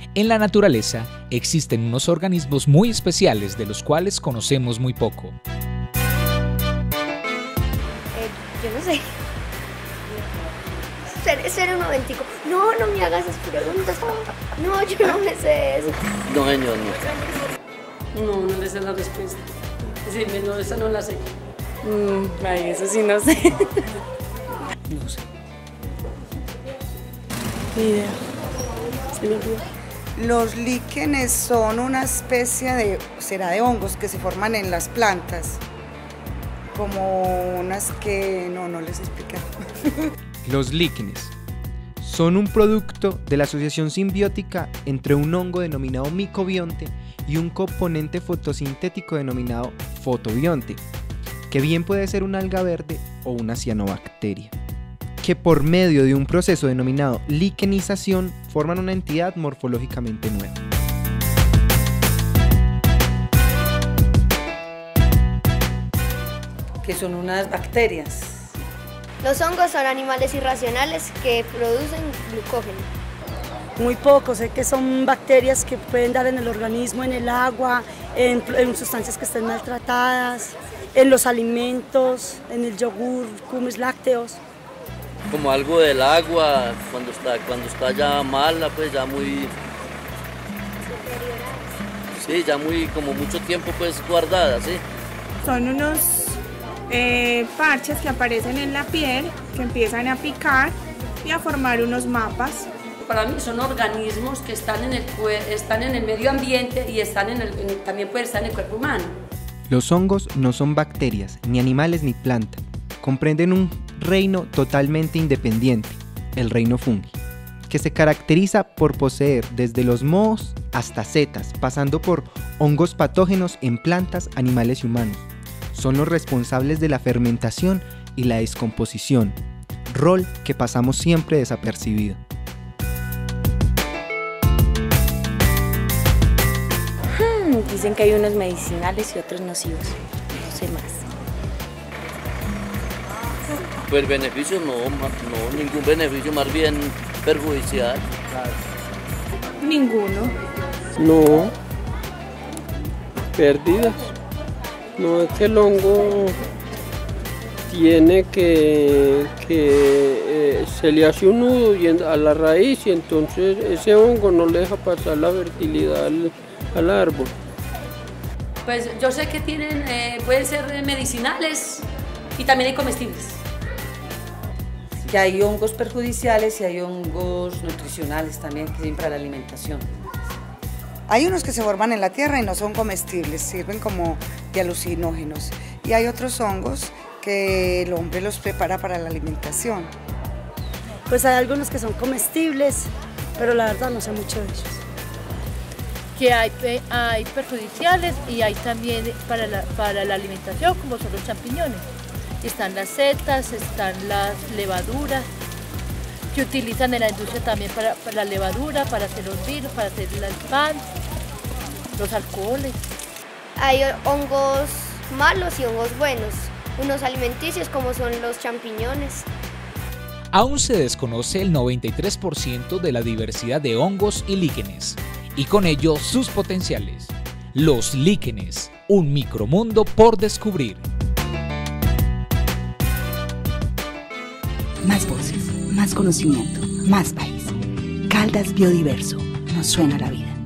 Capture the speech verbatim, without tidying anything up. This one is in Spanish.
En la naturaleza existen unos organismos muy especiales de los cuales conocemos muy poco. Eh, yo no sé. Espera un momentico. No, no me hagas esas preguntas. No, yo no me sé eso. No, señor, no. No, no le sé la respuesta. Sí, no, esa no la sé. Mm, ay, eso sí no sé. No sé. Ni idea. Se me olvidó. Los líquenes son una especie de, será de hongos que se forman en las plantas, como unas que, no, no les expliqué. Los líquenes son un producto de la asociación simbiótica entre un hongo denominado micobionte y un componente fotosintético denominado fotobionte, que bien puede ser una alga verde o una cianobacteria, que por medio de un proceso denominado liquenización forman una entidad morfológicamente nueva. Que son unas bacterias. Los hongos son animales irracionales que producen glucógeno. Muy poco, sé que son bacterias que pueden dar en el organismo, en el agua, en, en sustancias que estén maltratadas, en los alimentos, en el yogur, cumis lácteos. Como algo del agua, cuando está, cuando está ya mala, pues ya muy... Sí, ya muy, como mucho tiempo pues guardada, sí. Son unos eh, parches que aparecen en la piel, que empiezan a picar y a formar unos mapas. Para mí son organismos que están en el, están en el medio ambiente y están en el, en, también pueden estar en el cuerpo humano. Los hongos no son bacterias, ni animales ni plantas. Comprenden un reino totalmente independiente, el reino fungi, que se caracteriza por poseer desde los mohos hasta setas, pasando por hongos patógenos en plantas, animales y humanos. Son los responsables de la fermentación y la descomposición, rol que pasamos siempre desapercibido. Hmm, dicen que hay unos medicinales y otros nocivos, no sé más. Pues beneficio no, no, ningún beneficio, más bien perjudicial. Ninguno. No, pérdidas. No, es que el hongo tiene que, que eh, se le hace un nudo y en, a la raíz y entonces ese hongo no le deja pasar la fertilidad al, al árbol. Pues yo sé que tienen, eh, pueden ser medicinales y también hay comestibles. Y hay hongos perjudiciales y hay hongos nutricionales también que sirven para la alimentación. Hay unos que se forman en la tierra y no son comestibles, sirven como de alucinógenos. Y hay otros hongos que el hombre los prepara para la alimentación. Pues hay algunos que son comestibles, pero la verdad no sé mucho de ellos. Que hay, hay perjudiciales y hay también para la, para la alimentación, como son los champiñones. Están las setas, están las levaduras, que utilizan en la industria también para, para la levadura, para hacer los vinos, para hacer el pan, los alcoholes. Hay hongos malos y hongos buenos, unos alimenticios como son los champiñones. Aún se desconoce el noventa y tres por ciento de la diversidad de hongos y líquenes, y con ello sus potenciales. Los líquenes, un micromundo por descubrir. Más voces, más conocimiento, más país. Caldas Biodiverso, nos suena la vida.